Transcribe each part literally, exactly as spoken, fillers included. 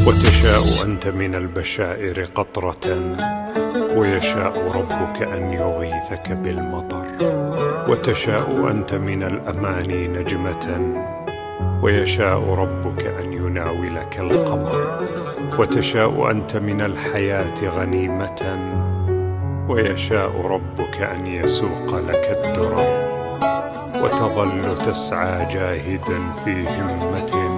وتشاء أنت من البشائر قطرة، ويشاء ربك أن يغيثك بالمطر. وتشاء أنت من الأماني نجمة، ويشاء ربك أن يناولك القمر. وتشاء أنت من الحياة غنيمة، ويشاء ربك أن يسوق لك الدرر. وتظل تسعى جاهدا في همة،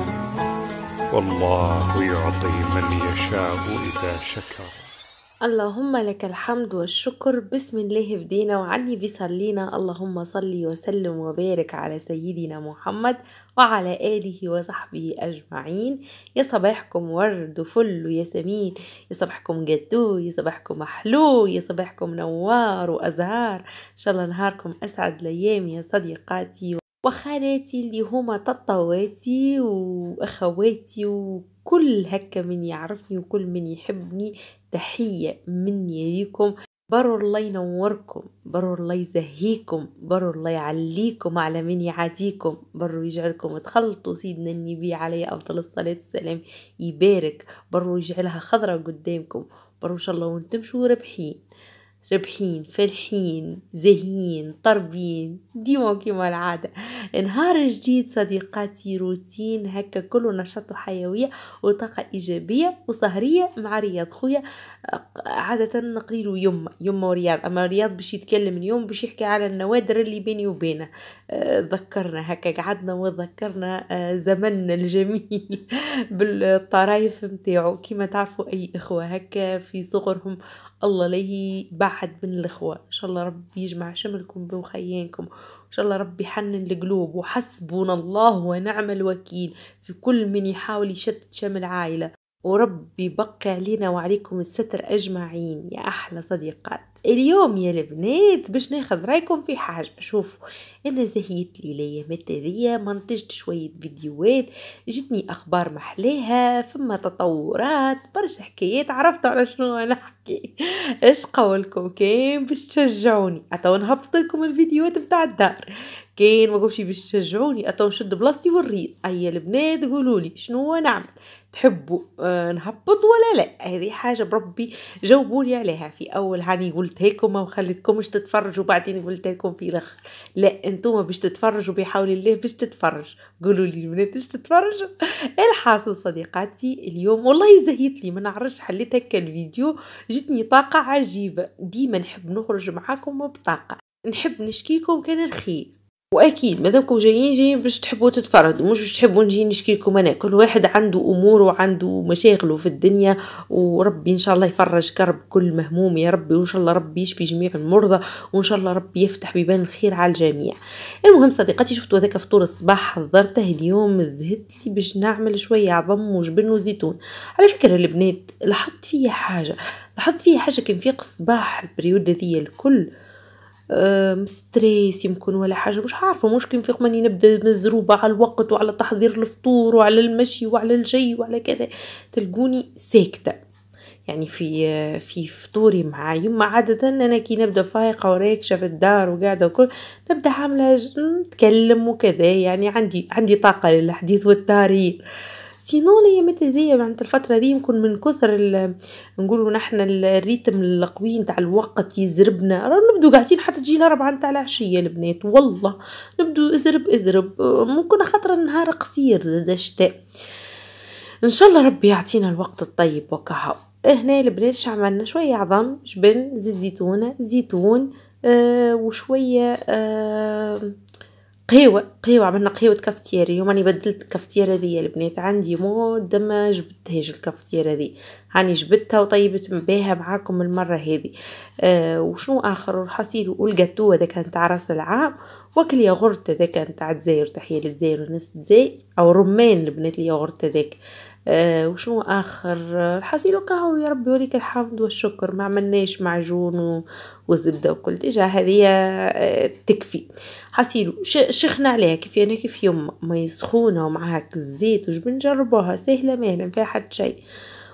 والله يعطي من يشاء إذا شكر. اللهم لك الحمد والشكر. بسم الله بدينا وعني بيصلينا. اللهم صل وسلم وبارك على سيدنا محمد وعلى آله وصحبه أجمعين. يا صباحكم ورد وفل وياسمين، يا صباحكم جاتو، يا صباحكم محلو، يا صباحكم نوار وأزهار. إن شاء الله نهاركم أسعد الأيام يا صديقاتي وخالاتي اللي هما تطواتي وأخواتي وكل هكا من يعرفني وكل من يحبني. تحية مني ليكم. برو الله ينوركم، برو الله يزهيكم، برو الله يعليكم على من يعاديكم، برو يجعلكم تخلطوا سيدنا النبي عليه أفضل الصلاة والسلام يبارك، برو يجعلها خضرة قدامكم، برو إن شاء الله وانتمشوا ربحين ربحين فالحين زهين طربين ديما كما العادة. نهار جديد صديقاتي، روتين هكا كله نشاط وحيوية وطاقة إيجابية وسهرية مع رياض خويا. عادة نقريله يوم يوم ورياض، أما رياض باش يتكلم اليوم باش يحكي على النوادر اللي بيني وبينه. أه ذكرنا هكا قعدنا وذكرنا أه زمننا الجميل بالطرايف متاعو. كما تعرفوا أي إخوة هكا في صغرهم الله ليه بعد من الإخوة. إن شاء الله ربي يجمع شملكم بوخيانكم، إن شاء الله ربي يحنن القلوب، وحسبنا الله ونعم الوكيل في كل من يحاول يشتت شمل عائلة، وربي يبقي علينا وعليكم الستر أجمعين يا أحلى صديقات. اليوم يا البنات باش ناخذ رايكم في حاجة. شوفوا أنا زهيت لي ليامات هذيا منتجت شوية فيديوهات، جتني أخبار محلاها، ثم تطورات برشا حكايات. عرفتوا على شنو أنا أحكي؟ إيش قولكم كان باش تشجعوني؟ أتو نهبط لكم الفيديوهات بتاع الدار. كان ما قولش باش تشجعوني أتو نشد بلاصتي والريد. أي البنات قولوا لي شنو نعمل؟ تحبوا أه نهبط ولا لا؟ هذه حاجة بربي جاوبوني عليها. في أول هاني قلتها لكم وخليتكمش تتفرجوا، بعدين قلت لكم في الآخر لا انتم باش تتفرجوا بحول الله باش تتفرج. قولوا لي البنات باش تتفرجوا. الحاصل صديقاتي اليوم والله زهيت لي ما نعرفش حليت هكا الفيديو، جتني طاقة عجيبة. ديما نحب نخرج معاكم بطاقة، نحب نشكيكم كان الخير. واكيد مادامكم جايين جايين باش تحبوا تتفرجوا، مش باش تحبوا نجي نشكي لكم انا. كل واحد عنده اموره وعنده مشاغله في الدنيا، وربي ان شاء الله يفرج كرب كل مهموم يا ربي، وان شاء الله ربي يشفي جميع المرضى، وان شاء الله ربي يفتح بيبان الخير على الجميع. المهم صديقاتي شفتوا هذاك فطور الصباح حضرته اليوم، زهدت لي باش نعمل شويه عظم وجبن وزيتون. على فكره البنات لاحظت فيا حاجه، لاحظت فيا حاجه كان في الصباح البريود ذي الكل مستريس يمكن ولا حاجة مش عارفة، ممكن في ماني نبدأ مزروبة على الوقت وعلى تحضير الفطور وعلى المشي وعلى الجي وعلى كذا، تلقوني ساكتة. يعني في في فطوري مع يما عادة أنا كي نبدأ فايقة وراكشة في الدار وقاعدة وكل نبدأ عاملة نتكلم وكذا، يعني عندي عندي طاقة للحديث والتاريخ. سينو لي متى ذي معناتها الفترة ذي يمكن من كثر نقولوا نحن الريتم القوي نتاع الوقت يزربنا، نبدو قاعدين حتى تجي الأربعة نتاع العشية البنات، والله نبدو ازرب ازرب. ممكن خاطر النهار قصير زاد الشتاء. ان شاء الله ربي يعطينا الوقت الطيب وكهو. هنا البنات شو عملنا؟ شوية عظم، جبن، زيت زيتونة، زيتون آه وشوية آه قهوة قهوة عملنا قهوة كافتيري. اليوم أنا بدلت الكافتيرة ذي البنات، عندي مدة ما جبتهاش الكافتيرة ذي، هاني جبتها وطيبت بها معاكم المرة هذه. أه وشنو آخر حصيل؟ والجاتو هذا كان تاع راس العام، وكل ياغورت هذا كان تاع الجزائر، تحية للجزائر وناس الجزائر، أو رمان البنات الياغورت هذاك. أه وشنو آخر الحصيل وكهو يا ربي وليك الحمد والشكر. ما عملناش معجون وزبدة وكل ديجا هذه أه تكفي. حصيلو شخنا عليها كيف يعني كيف يوم ما يسخونه ومعها الزيت وجبن، جربوها سهلة مهلة ما فيها حد شيء.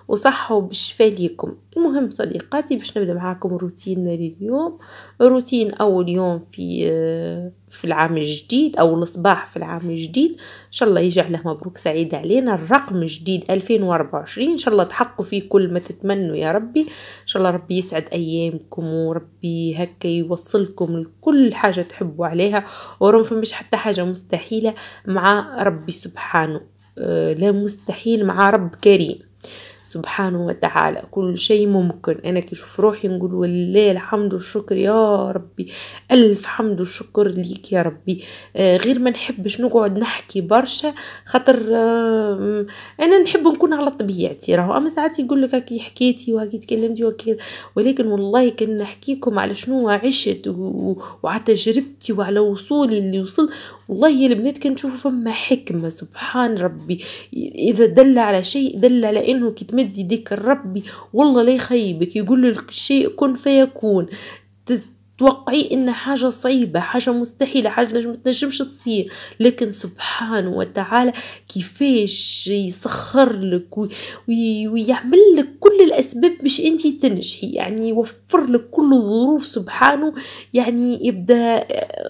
وصحة وبالشفاء ليكم. المهم صديقاتي باش نبدأ معاكم روتيننا لليوم. روتين أول يوم في في العام الجديد أو الصباح في العام الجديد، إن شاء الله يجعله مبروك سعيد علينا. الرقم الجديد ألفين وأربعة وعشرين إن شاء الله تحققوا فيه كل ما تتمنوا يا ربي. إن شاء الله ربي يسعد أيامكم وربي هكا يوصلكم لكل حاجة تحبوا عليها، ورم فمش حتى حاجة مستحيلة مع ربي سبحانه. أه لا مستحيل مع رب كريم سبحانه وتعالى، كل شيء ممكن. أنا كيشوف روحي نقول والله الحمد والشكر يا ربي، ألف حمد والشكر ليك يا ربي. آه غير ما نحبش نقعد نحكي برشا، خاطر آه أنا نحب نكون على طبيعتي راهو. أما ساعات يقول لك هكي حكيتي وهكي تكلمتي وكذا، ولكن والله كان نحكيكم على شنو عشت وعلى تجربتي وعلى وصولي اللي وصل. والله يا البنات كان نشوفوا فما حكمة سبحان ربي، إذا دل على شيء دل على إنه كتمد يديك ربي والله لا يخيبك، يقول لك شيء كن فيكون. توقعي إن حاجة صعيبة، حاجة مستحيلة، حاجة ما تنجمش تصير، لكن سبحانه وتعالى كيفاش يسخر لك ويعمل لك كل الأسباب باش أنتي تنجحي، يعني يوفر لك كل الظروف سبحانه. يعني يبدأ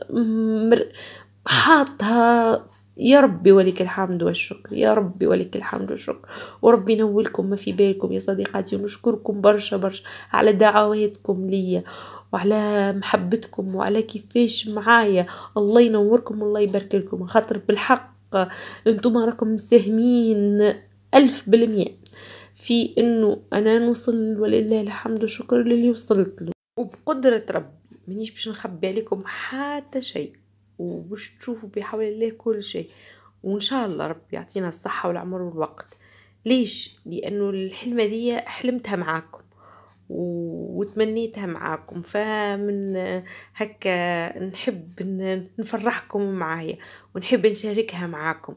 حاطها يا ربي ولك الحمد والشكر، يا ربي ولك الحمد والشكر. وربي ينولكم ما في بالكم يا صديقاتي، ونشكركم برشا برشا على دعواتكم ليا وعلى محبتكم وعلى كيفاش معايا. الله ينوركم الله يبارك لكم، خاطر بالحق انتم راكم مساهمين ألف بالمئة في انه انا نوصل ولله الحمد والشكر للي وصلت له. وبقدرة ربي منيش باش نخبي عليكم حتى شيء، وباش تشوفوا بحول الله كل شيء، وإن شاء الله ربي يعطينا الصحة والعمر والوقت. ليش؟ لأنه الحلمة دي حلمتها معاكم وتمنيتها معاكم، فمن هكا نحب نفرحكم معايا ونحب نشاركها معاكم،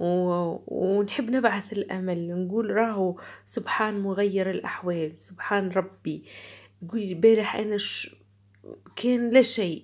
ونحب نبعث الأمل، نقول راهو سبحان مغير الأحوال، سبحان ربي. تقولي البارح أنا ش... كان لا شيء،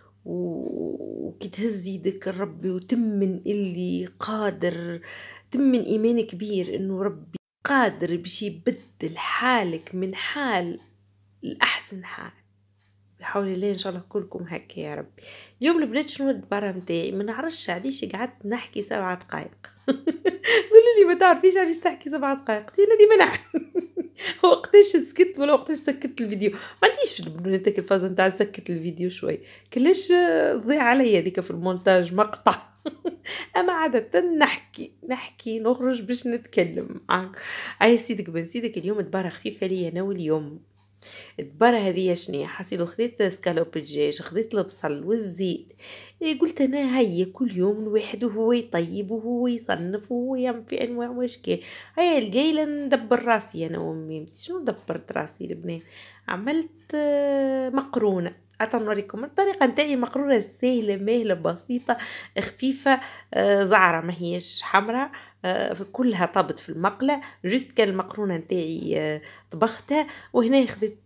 وكي تهز يدك ربي وتمن اللي قادر، تمن إيمان كبير إنه ربي قادر باش يبدل حالك من حال الأحسن حال بحول الله. إن شاء الله كلكم هكا يا ربي. اليوم البنات شنو الدبارة متاعي؟ ما نعرفش علاش قعدت نحكي سبعة دقائق. قولوا لي ما تعرفيش علاش تحكي سبعة دقائق؟ قلت لي ما نعرف وقتاش سكت ولا وقتاش سكت الفيديو. ما عنديش بنتك الفازه نتاع نسكت الفيديو شوي، كلاش ضيع عليا ذيك في المونتاج مقطع. اما عاده نحكي نحكي نخرج باش نتكلم معاك. اي سيدك بن سيدك اليوم دبارة خفيفه لي انا واليوم. الدبارة هذه شنيا حسيلو، خذيت سكالوب الدجاج، خذيت البصل والزيت. إيه قلت انا هيا كل يوم الواحد وهو يطيب وهو يصنف وهو يعمل في انواع واشكال. هيا القايله ندبر راسي انا وامي. شنو دبرت راسي البنات؟ عملت مقرونه. أتنوريكم الطريقة نتاعي. مقرونة سهلة ماهلة بسيطة خفيفة، زعرة ما هيش حمراء، كلها طابت في المقلة. جست كان المقرونة نتاعي طبختها، وهنا خدت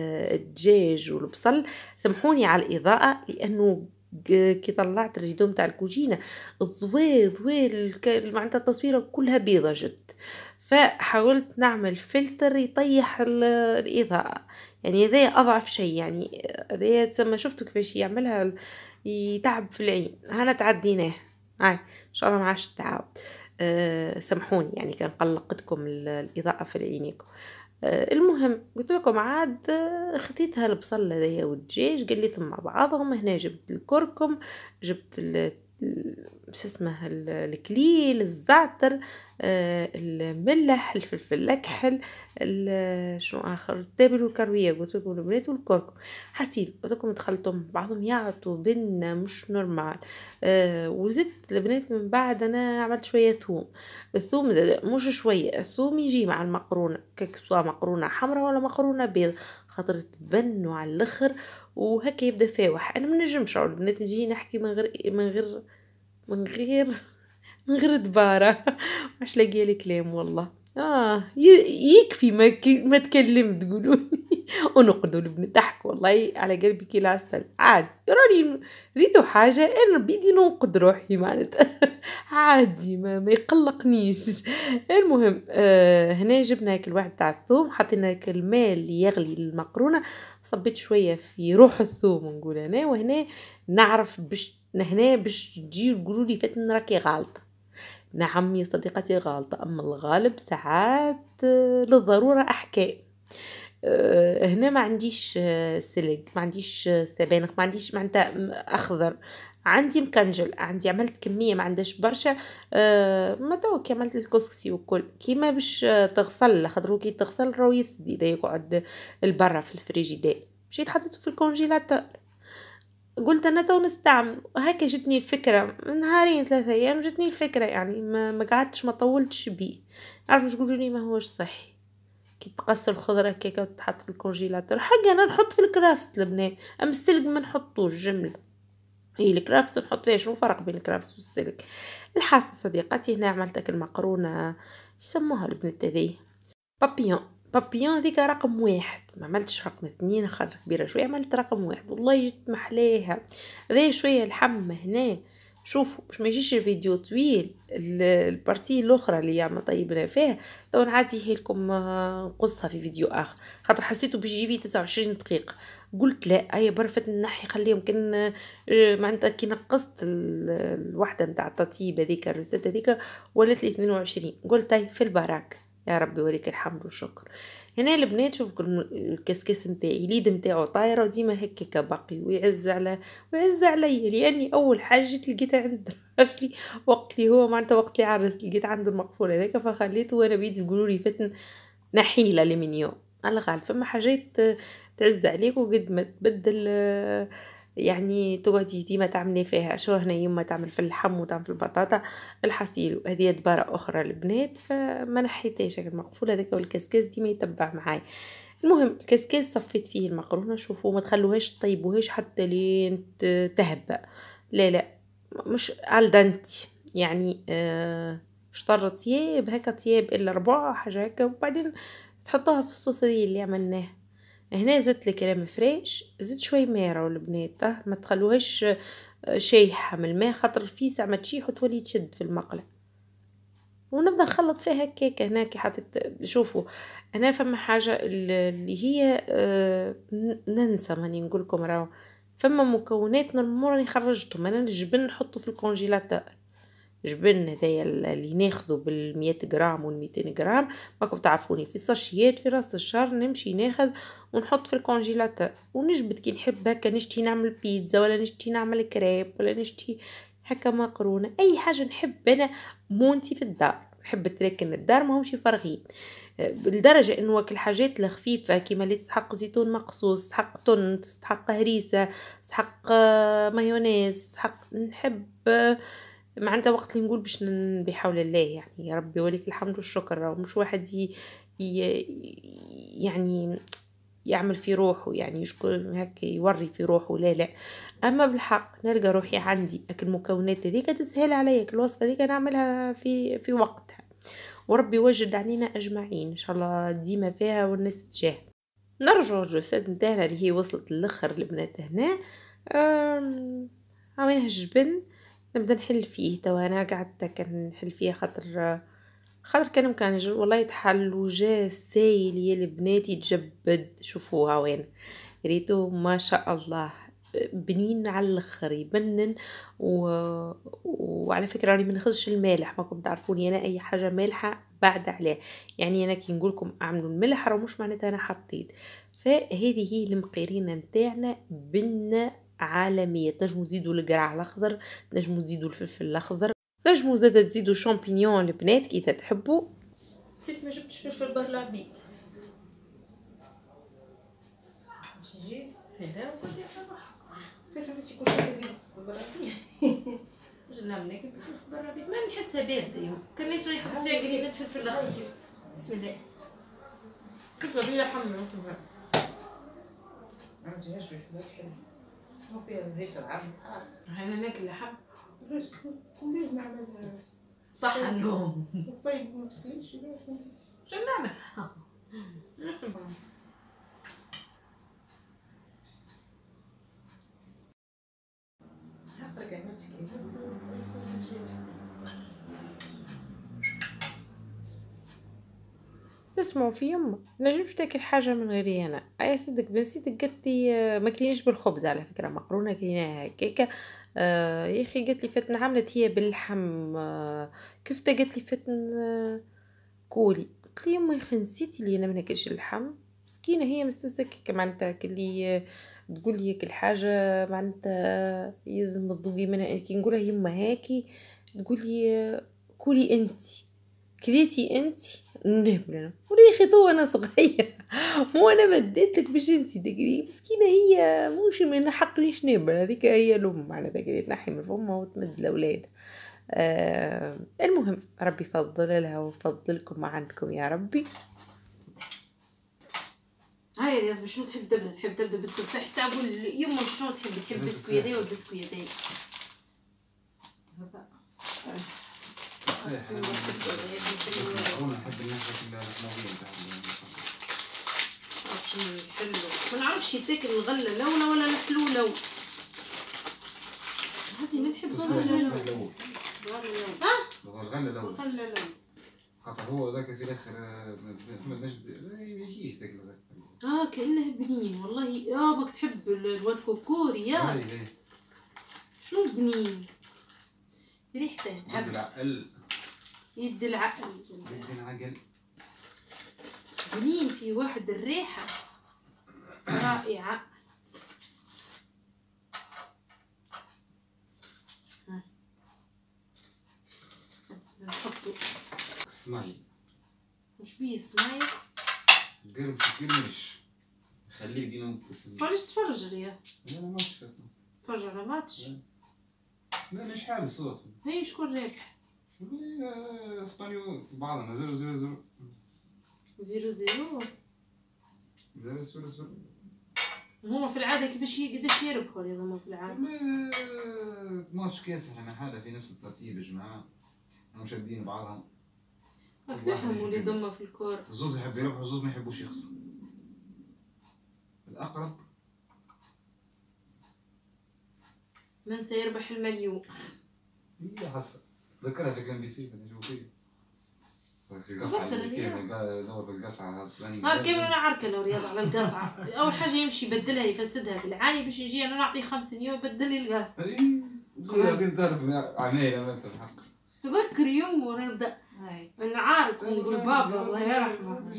الدجاج والبصل. سامحوني على الإضاءة لأنه كي طلعت الريدوم تاع الكوجينة ضوي ضوي معناتها التصويرة كلها بيضة جد، فحاولت نعمل فلتر يطيح الإضاءة. يعني هذا أضعف شيء، يعني هذا تسمى شفتوا كيفاش يعملها يتعب في العين. هنا تعديناه هاي إن شاء الله ما عادش تعاود. أه سامحوني يعني كان قلقتكم الإضاءة في عينيكم. أه المهم قلت لكم عاد خديتها البصل هذايا والدجاج قليتهم مع بعضهم. هنا جبت الكركم، جبت مش اسمه الكليل، الزعتر، آه الملح، الفلفل الاكحل، شنو اخر التابل والكرويه قلت لكم البنات والكركم. حسيت قلتلكم دخلتهم بعضهم يعطوا بنا مش نورمال. آه وزدت البنات من بعد انا عملت شويه ثوم. الثوم زاد مش شويه، الثوم يجي مع المقرونه كيك سواء مقرونه حمراء ولا مقرونه بيض، خاطر تبنوا على الاخر وهكا يبدا فاوح. انا ما نجمش البنات نجي نحكي من غير من غير من غير من غير دبارة. مش لاقيه لي كلام والله. اه يكفي ما ما تكلمت تقولوني. ونقعدوا نضحك والله على قلبي كي العسل عادي. راني ريتو حاجة أنا بيدي ننقد روحي معناتها عادي ما, ما يقلقنيش. المهم آه هنا جبنا هيك الواحد تاع الثوم، حطينا هيك الماء اللي يغلي المقرونة، صبيت شوية في روح الثوم نقول أنا، وهنا نعرف باش هنا باش تجي تقولوا لي فاتن راكي غالطة. نعم يا صديقتي غالطة، أما الغالب ساعات للضرورة أحكام. أه هنا ما عنديش سلق، ما عنديش سبانخ، ما عنديش معناتها أخضر، عندي مكنجل، عندي عملت كمية ما عندهاش برشا. أه ما توك عملت الكسكسي وكل كيما باش تغسل، خاطر كي تغسل راهو يفسد إذا يقعد البرا في الفريجيدير. مشيت حطيته في الكونجيلاتور، قلت انا تو نستعمل هكا. جتني الفكره نهارين ثلاثة ايام، جتني الفكره يعني ما, ما قعدتش ما طولتش بيه. عارف مش تقولوا لي ما هوش صحي كي تقص الخضره كيكه وتحط في الكونجيلاتور. حاجه انا نحط في الكرافس البنات، اما السلق ما نحطوش جمله. هي الكرافس نحط فيها، شنو فرق بين الكرافس والسلق؟ الحاسه صديقتي هنا عملتك المقرونه يسموها البنت هذي بابيون. بابيون هذيك رقم واحد، ما عملتش رقم اثنين خاطر كبيره شويه، عملت رقم واحد والله جت محلاها. هذا شويه اللحم هنا. شوفوا باش ما يجيش الفيديو طويل، البارتي الاخرى اللي يعمل طيبنا فيها تو نعديه لكم نقصها في فيديو اخر، خاطر حسيته باش يجي فيه تسعة وعشرين دقيقه. قلت لا هيا برفت نحي خليهم كان معناتها كي نقصت الوحده نتاع التطيب هذيك الريسيت هذيك ولات لي اثنين وعشرين، قلت هاي في البركه يا ربي وليك الحمد والشكر. هنا البنات شوف الكسكس نتاعي اليد نتاعو طايره وديما هكاك باقي ويعز على ويعز عليا، لاني اول حاجه لقيتها عند راجلي وقت لي هو معناتها وقت لي عرس لقيت عنده المقفول هذاك فخليته وانا بيدي يقولوا لي فتن نحيله لمنيو. الله غالب فما حاجات تعز عليك وقد ما تبدل يعني تقعدي ديما تعملي فيها. شو هنا يما تعمل في اللحم وتعمل في البطاطا الحصيل وهذه دبارة اخرى البنات، فما نحيتهاش المقفول هذاك والكسكاس ديما يتبع معاي. المهم الكسكاس صفيت فيه المقرونه، شوفوا ما تخلوهاش طيبوهاش حتى لين تهبى، لا لا مش الدنتي يعني آه شطر طياب هكا طياب الا ربع حاجه هكا، وبعدين تحطوها في الصوص هذه اللي عملناه. هنا زدت الكريم فريش، زدت شوي ميرة والبنات ما تخلوهاش شايحة من الماء خاطر في ساعة ما تشيح وتولي تشد في المقلة. ونبدا نخلط فيها كيكه. هنا كي حطيت شوفوا انا فما حاجه اللي هي آه ننسى ماني نقول لكم راهو فما مكونات نورمالمون خرجتهم. انا الجبن نحطه في الكونجيلاتور، جبن هذايا اللي ناخذه بالمية غرام والميتين غرام ماكم تعرفوني في ساشيات في راس الشهر نمشي ناخذ ونحط في الكونجيلاتور ونجبد كي نحب هكا نشتي نعمل بيتزا ولا نشتي نعمل كريب ولا نشتي هكا مقرونه اي حاجه نحب انا مونتي في الدار، نحب تركن الدار ما همشي فارغين بالدرجه انه وك الحاجات الخفيفه كيما اللي تسحق زيتون مقصوص تسحق تون تسحق هريسه تسحق مايونيز تسحق نحب معناتها وقت اللي نقول باش بحول الله يعني يا ربي وليك الحمد والشكر. مش واحد ي... ي... يعني يعمل في روحه يعني يشكر هكا يوري في روحه لا لا، اما بالحق نلقى روحي عندي اكل المكونات هذيك تسهل عليا الوصفه هذيك نعملها في في وقتها، وربي يوجد علينا اجمعين ان شاء الله ديما فيها والناس تجاه. نرجع الرسالة نتاعنا اللي هي وصلت للاخر البنات هنا. عملنا الجبن نبدا نحل فيه توا انا قعدت كان نحل فيه خاطر خاطر كان مكان والله يتحل وجا سايل يا البنات يتجبد. شوفوها وين ريتو ما شاء الله بنين على الاخر يبنن و... وعلى فكره راني ما ناخذش المالح ماكم تعرفوني انا اي حاجه مالحه بعد عليه يعني انا كي نقول لكم اعملوا الملح راه مش معناتها انا حطيت. فهذه هي المقيرينه نتاعنا بنه عالميه. تنجموا تزيدوا القرع الاخضر تنجموا تزيدوا الفلفل الاخضر تنجموا زاده تزيدوا شامبينيون البنات كي تحبوا. نسيت ما جبتش فلفل برلابيد باش نجيب هذا وقلت كيف باش يكون فلفل برلابيد جلا منك فلفل برلابيد ما نحسها بارده كان ليش يحط فيها قريبه فلفل الاخضر. بسم الله كيف بيا حمل عندي نشوي في ذاك حلو ما فيها هيس العظم انا ناكل لحم بس كل نعمل صح النوم طيب ما تخليش شو نعمل نسمعوا في يما نجمش تاكل حاجه من غيري انا. اي صدق بن سيدك قالت لي ما كلينيش بالخبز على فكره، مقرونه كليناها هكاكا. آه يا اخي قالت لي فاتن عملت هي باللحم. آه كيف قالت لي فاتن آه كولي. قلت لي يما يا اخي نسيتي لي انا ما ناكلش اللحم. مسكينه هي مستنسكه معناتها كلي تقول لي كل حاجه معناتها يلزم تذوقي منها. كي نقولها يما هاكي تقول لي كولي انت كليتي انت نهبل انا ولا يا اخي تو انا صغير مو انا بديتك باش انت تقري. مسكينه هي موش من حق ليش نهبل هذيك هي الام معناتها كي تنحي من فمها وتمد الاولاد. آه المهم ربي يفضل لها ويفضلكم ما عندكم يا ربي. هاي رياض شنو تحب تبدا؟ تحب تبدا بالتفاح تاقول يما شنو تحب؟ تحب بسكويتي ولا بسكويتي؟ هذا انا نحب النكهه الحموضيه تاع حلو. ما نعرفش يتاكل الغله لونه ولا الحلوله. هذه نحب الغله لونه. ها؟ الغله لونه. الغله لونه. خاطر هو ذاك في الاخر ما نجم ما يجيش تاكل. اه كانه بنين والله. اه باك تحب الواد كوكوري يا اي اي شنو بنين ريحته. يد العقل يد العقل يد العقل بنين في واحد الريحه رائعه. ها نحطو اسمعي وش بيه اسمعي دير بشكل منش خليه دينا مبتسم. فرج تفرج ريا. لا لا ماتش تفرج على ماتش. لا مش حال الصوت. هي شكون رابح؟ اسبانيول بعضنا زيرو زيرو زيرو زيرو زيرو زيرو زيرو زيرو. هما في العادة كيفاش قداش يربحوا رياض هما في العادة؟ ماتش كاس احنا هذا في نفس الترتيب يا جماعة. مشادين بعضهم. راك تفهموا اللي ضمه في الكورة. زوز يحب يربحوا زوز ما يحبوش يخسروا. الأقرب من سيربح المليون؟ هي حسب ذكرها في الام بي سي كان يجيبوا فيه في القصعة اللي كيف يدور في القصعة ها كيف انا عاركة لو رياض على القصعة. أول حاجة يمشي يبدلها يفسدها بالعاني باش نجي أنا نعطيه خمس مليون يبدل لي القصعة. اي كنت تعرف عميلة مثلا حق. تذكر يوم ونبدأ نعارك ونقول بابا الله يرحمه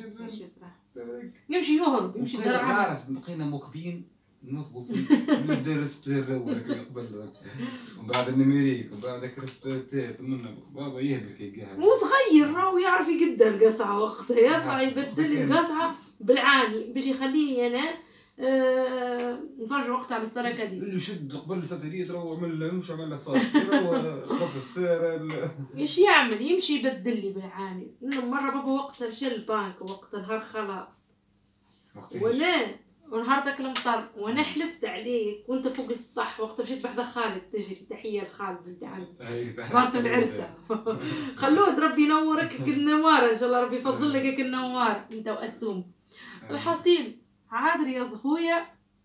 يمشي يهرب يمشي درعا. نعرف بقينا مكبين نكبوا فيه نبدا الريسبتير الاول اللي قبل ومن بعد النميريك ومن بعد ذاك الريسبتير الثالث ومنا بابا يهبل كي قاعد. مو صغير راهو يعرف يقد القصعة وقتها يطلع يبدل لي القصعة بالعاني باش يخليني انا أه نفرج وقتها على الستار اكاديمي. اللي شد قبل ساتريت راهو عمل مش عمل له فاضي راهو بروفيسور. ايش يعمل يمشي يبدل لي بالعاني. مرة بابا وقتها مشى للبنك وقتها نهار خلاص وانا ونهار ذاك المطر وانا حلفت عليك وانت فوق السطح وقتها مشيت بحذا خالد تجري. تحيه لخالد بنت عمي بارت العرسه. خلود ربي ينورك كالنوار ان شاء الله. ربي يفضل لك كالنوار انت واسوم. الحصيل عاد رياض خويا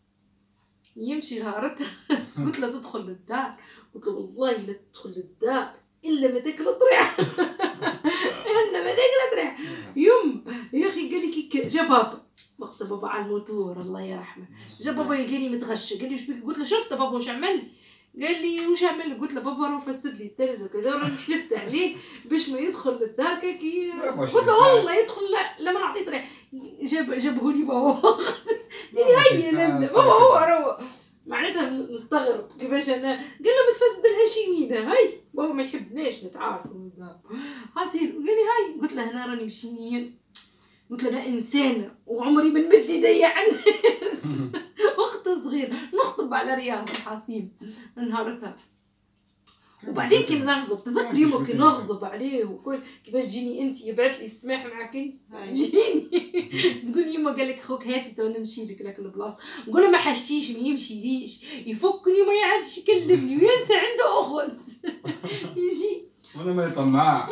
يمشي نهارتها قلت له تدخل للدار. قلت له والله لا تدخل للدار الا ما تاكل طريعه الا ما تاكل طريعه. يم يا اخي قال لي كي جا بابا وقت بابا على الموتور الله يرحمه. جا بابا يلقاني متغشى قال لي وش بيك؟ قلت له شفت بابا وش عمل؟ قال لي وش عمل؟ قلت له بابا راه فسد لي التلز وكذا وراني حلفت عليه باش ما يدخل للدار كي. قلت له والله يدخل لا لما نعطيه طريق. جاب جابه لي بابا هي لا بابا هو راه معناتها نستغرب كيفاش انا. قال له متفسد لها شي مينا هاي بابا ما يحبناش نتعاركوا حسير. قال لي هاي. قلت له انا راني مشينين. قلت له انا انسانه وعمري ما نمد يدي على الناس وقت صغير نخطب على رياض الحصيل نهارتها. وبعدين كي نغضب تذكر يوم كي نغضب عليه وكل كيفاش تجيني انت يبعث لي السماح معك انت جيني تقول يما قال لك خوك هاتي تو نمشي لك لك البلاصه. نقول له ما حشيش ما يمشي ليش يفكني وما يعادش يكلمني وينسى عنده اخوت يجي وانا ما يطمع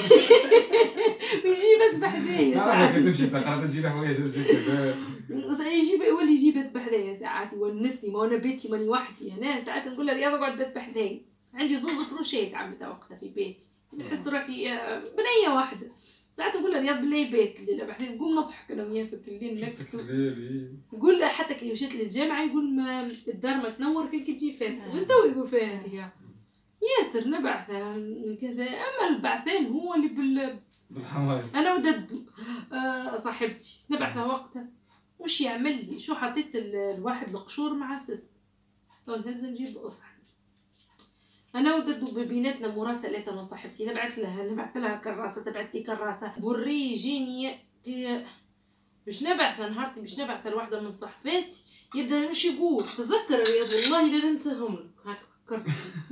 ويجيب ذبح حذايا ساعات تمشي تقرا تجيب حوايج يجيب يولي يجيب ذبح حذايا ساعات يونسني. ما انا بيتي ماني وحدي انا ساعات نقول له رياض اقعد بذبح حذايا. عندي زوز فروشات عملتها وقتها في بيتي نحس روحي بنيه واحده ساعات نقول له رياض بالله يباك الليل، بعدين نقوم نضحك انا وياه في الليل شفتك نكتب. الليل يقول له حتى كي مشيت للجامعه يقول ما الدار ما تنور كي تجي فيها، من تو يقول فيها هي ياسر نبعثها كذا. اما البعثين هو اللي بال بالحواس. انا وددو آه صاحبتي نبعثها وقتها وش يعمل لي شو حطيت الواحد القشور مع سس تو نهز نجيب اصحى. انا وددو ببيناتنا مراسلات انا صاحبتي نبعث لها نبعث لها كراسه تبعث لي كراسه بري يجيني مش نبعث نهارتي مش نبعث لواحده من صاحباتي يبدا مش يقول تذكر الرياض والله لا ننساهم لك هكا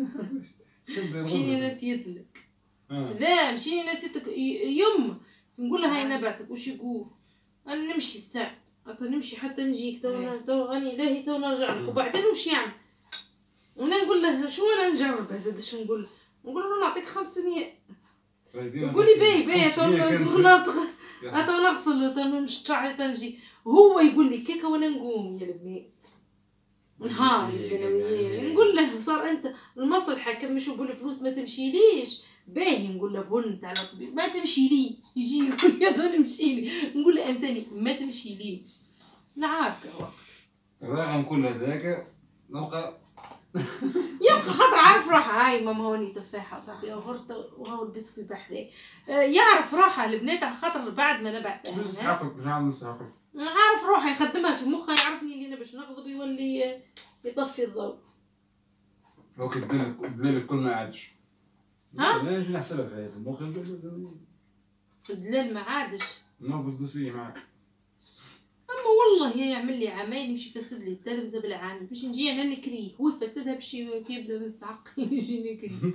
مشيني نسيت لك آه. لا مشيني نسيتك يما نقول لها هاي نبعثك وش يقول انا نمشي الساعه نمشي حتى نجيك تو تو غني لاهي تو نرجع لك وبعدين وش يعمل وانا نقول له شو انا نجرب زاد شو نقول نقول له نعطيك خمسمية يقول لي باهي باهي تو نغلط تو نغسل تو نمشي شعري تنجي هو يقول لي كيكه وانا نقوم يا البنات نهار نقول له صار انت المصلحه كم مش يقول فلوس ما تمشي ليش باهي نقول له بنت على طبيب ما تمشي ليش يجي يقول يا تو نمشي لي نقول له انساني ما تمشي ليش نعاركه وقت الرقم كل هذاك نبقى يبقى خاطر عارف روحه هاي ماما هوني تفاحه صاحبي غرته وهو البسكوي بحذاه يعرف روحه البنات على خاطر بعد ما نبعث مش عقلك مش عامل نص عقلك عارف روحه يخدمها في مخه يعرفني اللي انا باش نغضب يولي يطفي الضوء هو كدلك دليل كل ما عادش ها؟ لا نجي نحسبها في هذا المخ الدلال ما عادش نوظف دوسية معك. اما والله يعمل لي عمايل يمشي يفسد لي التلفزه بالعاني باش نجي انا نكريه هو يفسدها باش يبدا بالسعق يجي نكريه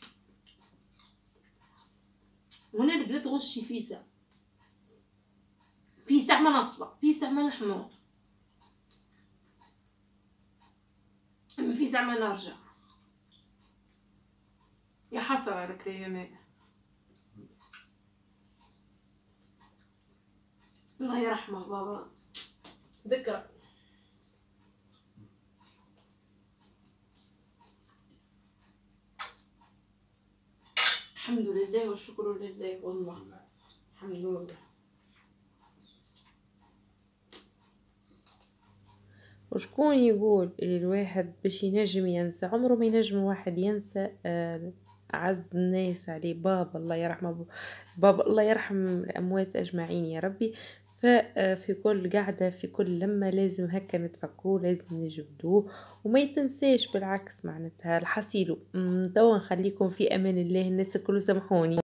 وانا البنات غشي في ساعه في ساعه ما نطلع في ساعه ما نحمر اما في ساعه ما نرجع يا حسره على كلامي الله يرحمه بابا ذكرى الحمد لله والشكر لله والله الحمد لله. وشكون يقول الواحد باش ينجم ينسى عمره ما ينجم واحد ينسى أعز الناس عليه بابا الله يرحمه بابا الله يرحم الأموات أجمعين يا ربي. ففي كل قعدة في كل لما لازم هكا نتفكروه لازم نجبدوه وما يتنساش بالعكس معناتها الحصيلو. توا نخليكم في أمان الله الناس الكل سامحوني.